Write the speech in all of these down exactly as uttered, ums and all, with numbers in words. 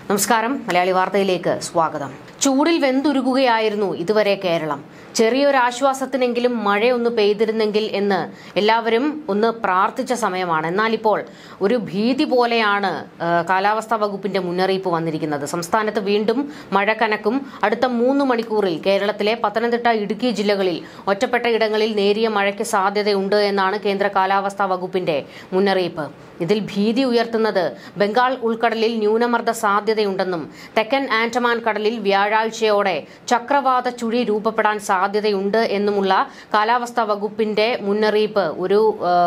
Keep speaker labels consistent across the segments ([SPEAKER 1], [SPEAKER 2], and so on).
[SPEAKER 1] നമസ്കാരം. മലയാളി വാർത്തയിലേക്ക് സ്വാഗതം. ചൂടിൽ വെന്തുരുകുകയായിരുന്നു ഇതുവരെ കേരളം. ചെറിയൊരു ആശ്വാസത്തിനെങ്കിലും മഴയൊന്ന് പെയ്തിരുന്നെങ്കിൽ എന്ന് എല്ലാവരും ഒന്ന് പ്രാർത്ഥിച്ച സമയമാണ്. എന്നാൽ ഇപ്പോൾ ഒരു ഭീതി പോലെയാണ് കാലാവസ്ഥാ വകുപ്പിന്റെ മുന്നറിയിപ്പ് വന്നിരിക്കുന്നത്. സംസ്ഥാനത്ത് വീണ്ടും മഴ കനക്കും. അടുത്ത മൂന്ന് മണിക്കൂറിൽ കേരളത്തിലെ പത്തനംതിട്ട, ഇടുക്കി ജില്ലകളിൽ ഒറ്റപ്പെട്ട ഇടങ്ങളിൽ നേരിയ മഴയ്ക്ക് സാധ്യതയുണ്ട് എന്നാണ് കേന്ദ്ര കാലാവസ്ഥാ വകുപ്പിന്റെ മുന്നറിയിപ്പ്. ഇതിൽ ഭീതി ഉയർത്തുന്നത് ബംഗാൾ ഉൾക്കടലിൽ ന്യൂനമർദ്ദ സാധ്യതയുണ്ടെന്നും തെക്കൻ ആൻഡമാൻ കടലിൽ വ്യാഴാഴ്ചയോടെ ചക്രവാത ചുഴി രൂപപ്പെടാൻ സാധ്യതയുണ്ട് എന്നുമുള്ള കാലാവസ്ഥാ വകുപ്പിന്റെ മുന്നറിയിപ്പ് ഒരു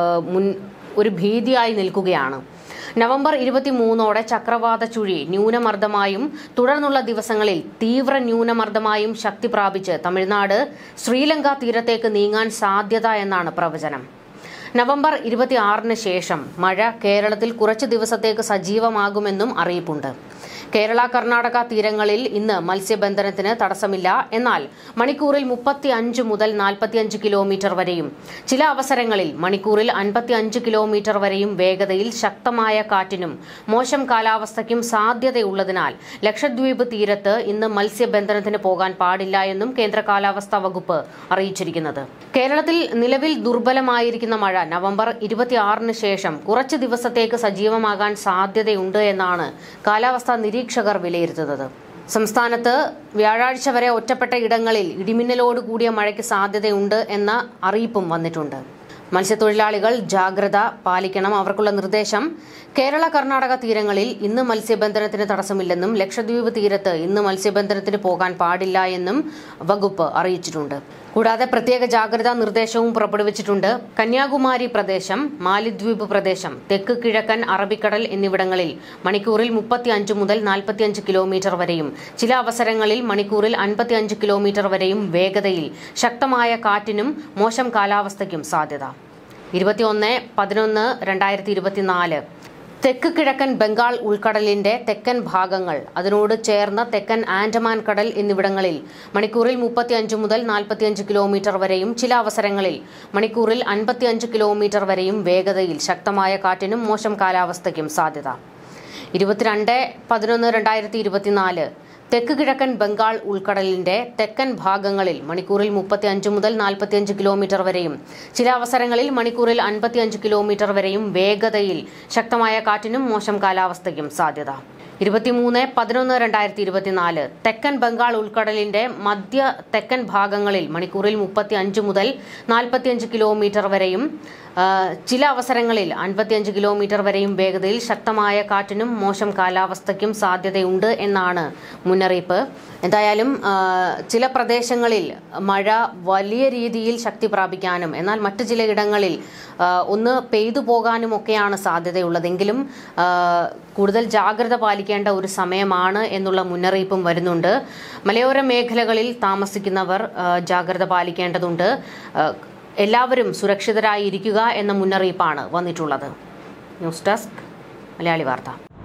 [SPEAKER 1] ഒരു ഭീതിയായി നിൽക്കുകയാണ്. നവംബർ ഇരുപത്തിമൂന്നോടെ ചക്രവാത ചുഴി ന്യൂനമർദ്ദമായും തുടർന്നുള്ള ദിവസങ്ങളിൽ തീവ്ര ന്യൂനമർദ്ദമായും ശക്തി പ്രാപിച്ച് തമിഴ്നാട്, ശ്രീലങ്ക തീരത്തേക്ക് നീങ്ങാൻ സാധ്യത എന്നാണ് പ്രവചനം. നവംബർ ഇരുപത്തിയാറിന് ശേഷം മഴ കേരളത്തിൽ കുറച്ച് ദിവസത്തേക്ക് സജീവമാകുമെന്നും അറിയിപ്പുണ്ട്. കേരള, കർണാടക തീരങ്ങളിൽ ഇന്ന് മത്സ്യബന്ധനത്തിന് തടസ്സമില്ല. എന്നാൽ മണിക്കൂറിൽ മുപ്പത്തി അഞ്ച് മുതൽ നാൽപ്പത്തിയഞ്ച് കിലോമീറ്റർ വരെയും ചില അവസരങ്ങളിൽ മണിക്കൂറിൽ അൻപത്തിയഞ്ച് കിലോമീറ്റർ വരെയും വേഗതയിൽ ശക്തമായ കാറ്റിനും മോശം കാലാവസ്ഥയ്ക്കും സാധ്യതയുള്ളതിനാൽ ലക്ഷദ്വീപ് തീരത്ത് ഇന്ന് മത്സ്യബന്ധനത്തിന് പോകാൻ പാടില്ല എന്നും കേന്ദ്ര കാലാവസ്ഥാ വകുപ്പ് അറിയിച്ചിരിക്കുന്നത്. കേരളത്തിൽ നിലവിൽ ദുർബലമായിരിക്കുന്ന മഴ നവംബർ ഇരുപത്തിയാറിന് ശേഷം കുറച്ച് ദിവസത്തേക്ക് സജീവമാകാൻ സാധ്യതയുണ്ട് എന്നാണ് കാലാവസ്ഥാ നിരീക്ഷകർ വിലയിരുത്തുന്നത്. സംസ്ഥാനത്ത് വ്യാഴാഴ്ച വരെ ഒറ്റപ്പെട്ട ഇടങ്ങളിൽ ഇടിമിന്നലോട് കൂടിയ മഴയ്ക്ക് സാധ്യതയുണ്ട് എന്ന അറിയിപ്പും വന്നിട്ടുണ്ട്. മത്സ്യത്തൊഴിലാളികൾ ജാഗ്രത പാലിക്കണം. അവർക്കുള്ള നിർദ്ദേശം: കേരള, കർണാടക തീരങ്ങളിൽ ഇന്ന് മത്സ്യബന്ധനത്തിന് തടസ്സമില്ലെന്നും ലക്ഷദ്വീപ് തീരത്ത് ഇന്ന് മത്സ്യബന്ധനത്തിന് പോകാൻ പാടില്ല എന്നും വകുപ്പ് അറിയിച്ചിട്ടുണ്ട്. കൂടാതെ പ്രത്യേക ജാഗ്രതാ നിർദ്ദേശവും പുറപ്പെടുവിച്ചിട്ടുണ്ട്. കന്യാകുമാരി പ്രദേശം, മാലിദ്വീപ് പ്രദേശം, തെക്ക് കിഴക്കൻ അറബിക്കടൽ എന്നിവിടങ്ങളിൽ മണിക്കൂറിൽ മുപ്പത്തി അഞ്ച് മുതൽ നാൽപ്പത്തിയഞ്ച് കിലോമീറ്റർ വരെയും ചില അവസരങ്ങളിൽ മണിക്കൂറിൽ അൻപത്തിയഞ്ച് കിലോമീറ്റർ വരെയും വേഗതയിൽ ശക്തമായ കാറ്റിനും മോശം കാലാവസ്ഥയ്ക്കും സാധ്യത. ഇരുപത്തിയൊന്ന് പതിനൊന്ന് രണ്ടായിരത്തി ഇരുപത്തിനാല് തെക്ക് കിഴക്കൻ ബംഗാൾ ഉൾക്കടലിന്റെ തെക്കൻ ഭാഗങ്ങൾ, അതിനോട് ചേർന്ന തെക്കൻ ആൻഡമാൻ കടൽ എന്നിവിടങ്ങളിൽ മണിക്കൂറിൽ മുപ്പത്തിയഞ്ച് മുതൽ നാൽപ്പത്തിയഞ്ച് കിലോമീറ്റർ വരെയും ചില അവസരങ്ങളിൽ മണിക്കൂറിൽ അൻപത്തിയഞ്ച് കിലോമീറ്റർ വരെയും വേഗതയിൽ ശക്തമായ കാറ്റിനും മോശം കാലാവസ്ഥയ്ക്കും സാധ്യത. ഇരുപത്തിരണ്ട് പതിനൊന്ന് രണ്ടായിരത്തി ഇരുപത്തിനാല് തെക്ക് കിഴക്കൻ ബംഗാൾ ഉൾക്കടലിന്റെ തെക്കൻ ഭാഗങ്ങളിൽ മണിക്കൂറിൽ മുപ്പത്തി അഞ്ച് മുതൽ നാൽപ്പത്തിയഞ്ച് കിലോമീറ്റർ വരെയും ചില അവസരങ്ങളിൽ മണിക്കൂറിൽ അൻപത്തിയഞ്ച് കിലോമീറ്റർ വരെയും വേഗതയിൽ ശക്തമായ കാറ്റിനും മോശം കാലാവസ്ഥയ്ക്കും സാധ്യത. ഇരുപത്തിമൂന്ന് പതിനൊന്ന് രണ്ടായിരത്തി ഇരുപത്തിനാല് തെക്കൻ ബംഗാൾ ഉൾക്കടലിന്റെ മധ്യ തെക്കൻ ഭാഗങ്ങളിൽ മണിക്കൂറിൽ മുപ്പത്തി അഞ്ച് മുതൽ നാൽപ്പത്തിയഞ്ച് കിലോമീറ്റർ വരെയും ചില അവസരങ്ങളിൽ അൻപത്തിയഞ്ച് കിലോമീറ്റർ വരെയും വേഗതയിൽ ശക്തമായ കാറ്റിനും മോശം കാലാവസ്ഥയ്ക്കും സാധ്യതയുണ്ട് എന്നാണ് മുന്നറിയിപ്പ്. എന്തായാലും ചില പ്രദേശങ്ങളിൽ മഴ വലിയ രീതിയിൽ ശക്തി പ്രാപിക്കാനും എന്നാൽ മറ്റു ചിലയിടങ്ങളിൽ ഒന്ന് പെയ്തു പോകാനും ഒക്കെയാണ് സാധ്യതയുള്ളതെങ്കിലും കൂടുതൽ ജാഗ്രത പാലിക്കേണ്ട ഒരു സമയമാണ് എന്നുള്ള മുന്നറിയിപ്പും വരുന്നുണ്ട്. മലയോര മേഖലകളിൽ താമസിക്കുന്നവർ ജാഗ്രത പാലിക്കേണ്ടതുണ്ട്. എല്ലാവരും സുരക്ഷിതരായി ഇരിക്കുക എന്ന മുന്നറിയിപ്പാണ് വന്നിട്ടുള്ളത്. ന്യൂസ് ഡെസ്ക്, മലയാളി വാർത്ത.